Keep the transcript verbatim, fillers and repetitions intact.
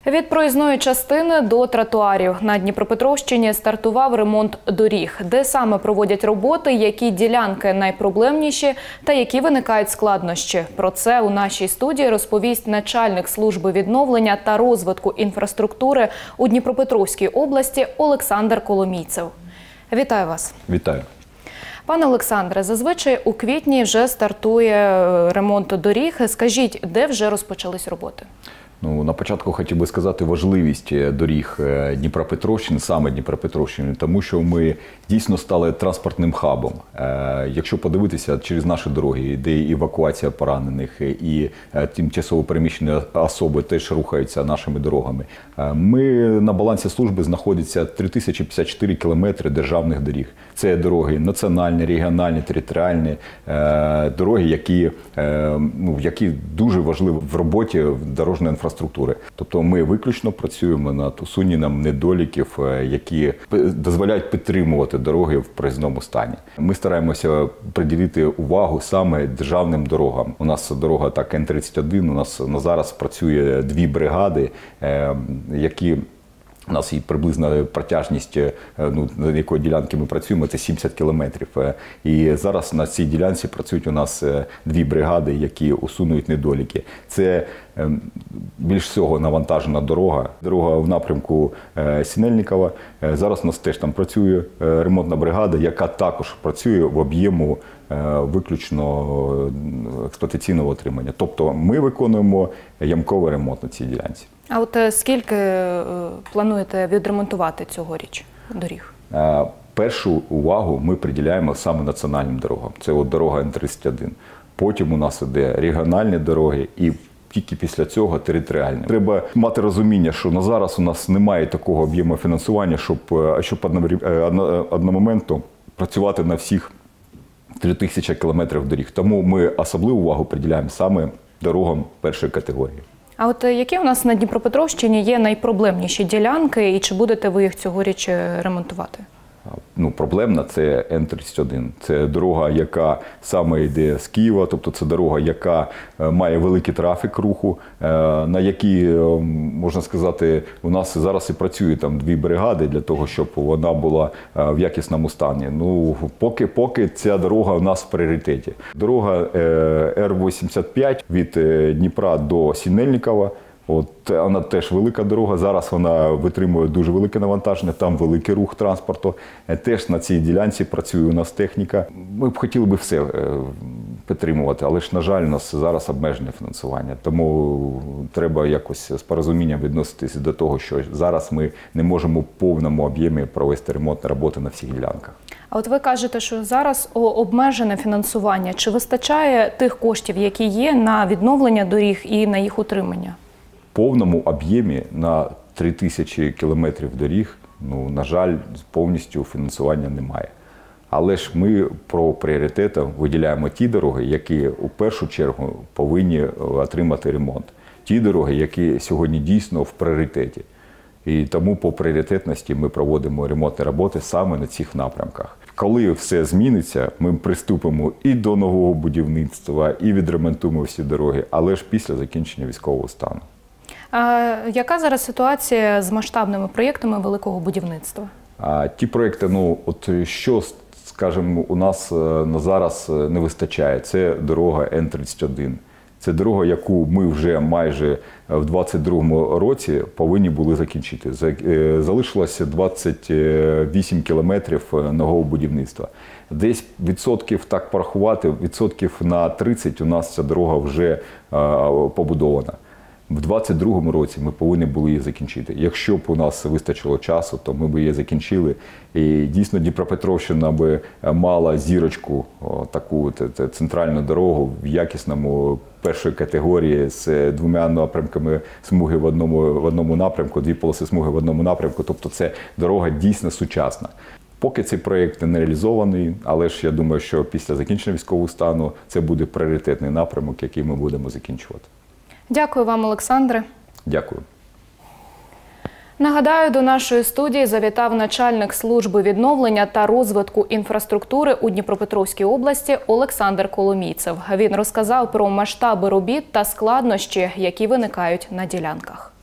Від проїзної частини до тротуарів на Дніпропетровщині стартував ремонт доріг. Де саме проводять роботи, які ділянки найпроблемніші та які виникають складнощі. Про це у нашій студії розповість начальник служби відновлення та розвитку інфраструктури у Дніпропетровській області Олександр Коломійцев. Вітаю вас. Вітаю. Пане Олександре, зазвичай у квітні вже стартує ремонт доріг. Скажіть, де вже розпочались роботи? Ну, на початку хотів би сказати важливість доріг Дніпропетровщини, саме Дніпропетровщини, тому що ми дійсно стали транспортним хабом. Якщо подивитися, через наші дороги йде і евакуація поранених, і тимчасово переміщені особи теж рухаються нашими дорогами. Ми на балансі служби знаходиться три тисячі п'ятдесят чотири кілометри державних доріг. Це дороги національні, регіональні, територіальні, дороги, які, ну, які дуже важливі в роботі дорожньої інфраструктури. Структури. Тобто ми виключно працюємо над усуненням недоліків, які дозволяють підтримувати дороги в проїзному стані. Ми стараємося приділити увагу саме державним дорогам. У нас дорога так Н тридцять один, у нас на зараз працює дві бригади, які у нас і приблизна протяжність, ну, на якої ділянки ми працюємо, це сімдесят кілометрів. І зараз на цій ділянці працюють у нас дві бригади, які усунують недоліки. Це більш всього навантажена дорога. Дорога в напрямку Синельникова. Зараз у нас теж там працює ремонтна бригада, яка також працює в об'єму виключно експлуатаційного отримання. Тобто ми виконуємо ямковий ремонт на цій ділянці. А от скільки плануєте відремонтувати цьогоріч доріг? Першу увагу ми приділяємо саме національним дорогам. Це от дорога Н тридцять один. Потім у нас іде регіональні дороги і тільки після цього територіальні. Треба мати розуміння, що на зараз у нас немає такого об'єму фінансування, щоб, щоб одномоментно працювати на всіх три тисячі кілометрів доріг. Тому ми особливу увагу приділяємо саме дорогам першої категорії. А от які у нас на Дніпропетровщині є найпроблемніші ділянки і чи будете ви їх цьогоріч ремонтувати? Ну, проблемна – це Н тридцять один. Це дорога, яка саме йде з Києва, тобто це дорога, яка має великий трафік руху, на якій, можна сказати, у нас зараз і працює там дві бригади для того, щоб вона була в якісному стані. Ну, поки, поки ця дорога у нас в пріоритеті. Дорога Р вісімдесят п'ять від Дніпра до Синельникова. От, вона теж велика дорога, зараз вона витримує дуже велике навантаження, там великий рух транспорту. Теж на цій ділянці працює у нас техніка. Ми б хотіли би все підтримувати, але ж, на жаль, у нас зараз обмежене фінансування. Тому треба якось з порозумінням відноситися до того, що зараз ми не можемо в повному об'ємі провести ремонтні роботи на всіх ділянках. А от ви кажете, що зараз обмежене фінансування. Чи вистачає тих коштів, які є на відновлення доріг і на їх утримання? В повному об'ємі на три тисячі кілометрів доріг, ну, на жаль, повністю фінансування немає. Але ж ми про пріоритети виділяємо ті дороги, які у першу чергу повинні отримати ремонт. Ті дороги, які сьогодні дійсно в пріоритеті. І тому по пріоритетності ми проводимо ремонтні роботи саме на цих напрямках. Коли все зміниться, ми приступимо і до нового будівництва, і відремонтуємо всі дороги, але ж після закінчення військового стану. А яка зараз ситуація з масштабними проєктами великого будівництва? А ті проєкти, ну, от що, скажімо, у нас на зараз не вистачає, це дорога Н тридцять один. Це дорога, яку ми вже майже в двадцять другому році повинні були закінчити. Залишилося двадцять вісім кілометрів нового будівництва. Десь відсотків, так порахувати, відсотків на тридцять у нас ця дорога вже побудована. В двадцять другому році ми повинні були її закінчити. Якщо б у нас вистачило часу, то ми б її закінчили. І дійсно Дніпропетровщина би мала зірочку, таку центральну дорогу в якісному першої категорії з двома напрямками смуги в одному, в одному напрямку, дві полоси смуги в одному напрямку. Тобто це дорога дійсно сучасна. Поки цей проєкт не реалізований, але ж я думаю, що після закінчення військового стану це буде пріоритетний напрямок, який ми будемо закінчувати. Дякую вам, Олександре. Дякую. Нагадаю, до нашої студії завітав начальник служби відновлення та розвитку інфраструктури у Дніпропетровській області Олександр Коломійцев. Він розказав про масштаби робіт та складнощі, які виникають на ділянках.